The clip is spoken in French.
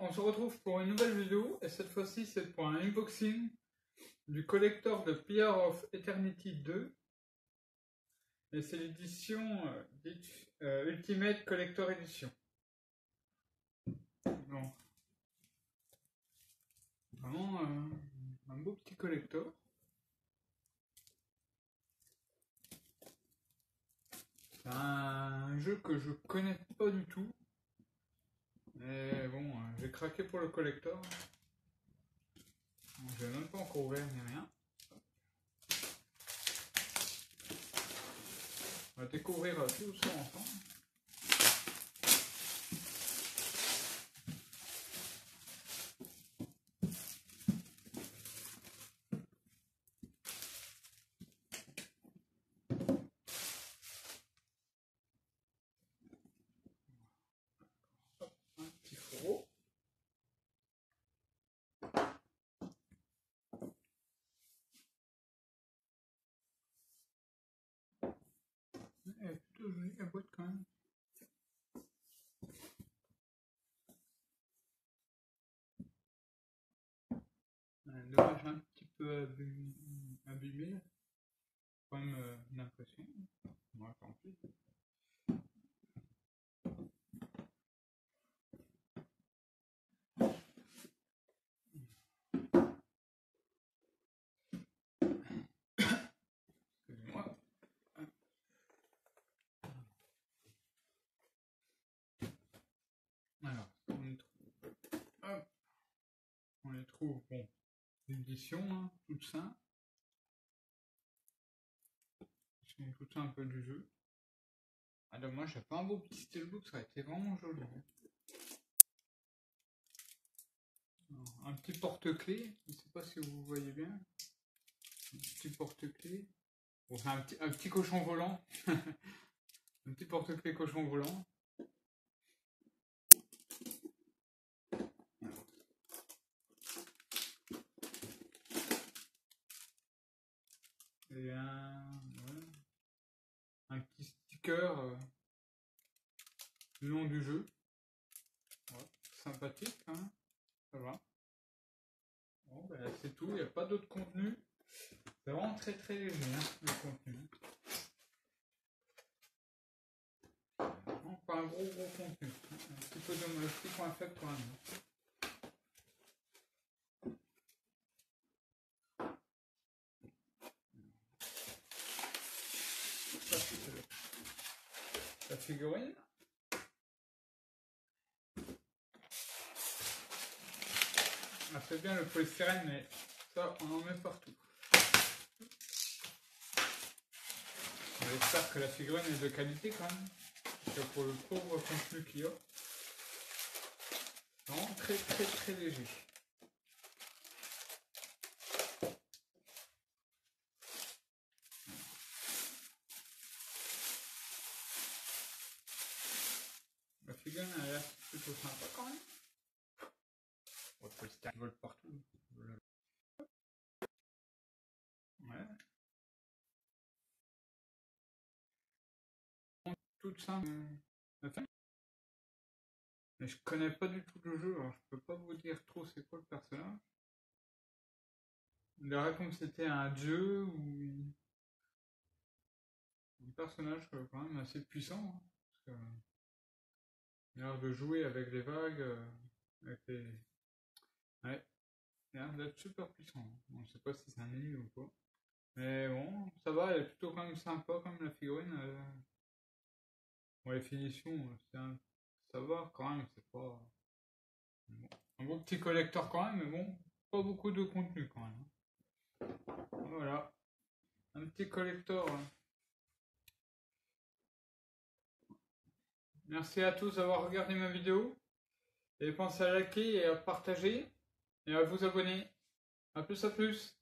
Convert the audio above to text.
on se retrouve pour une nouvelle vidéo et cette fois-ci c'est pour un unboxing du collector de Pyre of Eternity 2 et c'est l'édition Ultimate Collector Edition. Donc, vraiment un beau petit collector. C'est un jeu que je connais pas du tout. Mais bon, j'ai craqué pour le collector. Je n'ai même pas encore ouvert ni rien. On va découvrir tout ça ensemble. Un petit fourreau. Elle est plutôt jolie la boîte quand même. Dommage un petit peu abîmé. Quand même l'impression. Moi, tant pis. Excusez-moi. Alors, on les trouve. Hop. On les trouve, bon, l'édition, hein, toute simple. Je vais écouter un peu du jeu. Ah, dommage, j'ai pas un beau petit steelbook, ça aurait été vraiment joli. Alors, un petit porte-clés, je ne sais pas si vous voyez bien. Un petit porte-clés. Bon, c'est un petit cochon volant. Un petit porte-clés cochon volant. Et un petit sticker le nom du jeu. Ouais, sympathique, hein, ça va. Bon, ben, c'est tout, il n'y a pas d'autre contenu. C'est vraiment très très léger, hein, le contenu. Non, pas un gros contenu. Un petit peu de petit point faible quand même. Ça, c'est la figurine. Elle fait bien le polystyrène, mais ça, on en met partout. J'espère que la figurine est de qualité quand même. Parce que pour le pauvre contenu qu'il y a, c'est vraiment très très très léger. La figurine a l'air plutôt sympa quand même. Le polystyrène vole partout. Ouais. Toute simple. Mais je connais pas du tout le jeu, alors je peux pas vous dire trop c'est quoi le personnage. On dirait comme c'était un dieu ou un personnage quand même assez puissant. Hein, parce que, il a l'air de jouer avec les vagues, avec les... Ouais, il a l'air d'être super puissant. Bon, je sais pas si c'est un ennemi ou quoi. Mais bon, ça va, elle est plutôt quand même sympa comme la figurine. Bon, les finitions, ça va quand même, c'est pas... Bon, un beau petit collector quand même, mais bon, pas beaucoup de contenu quand même. Voilà, un petit collector. Merci à tous d'avoir regardé ma vidéo. Et pensez à liker et à partager et à vous abonner. A plus à plus.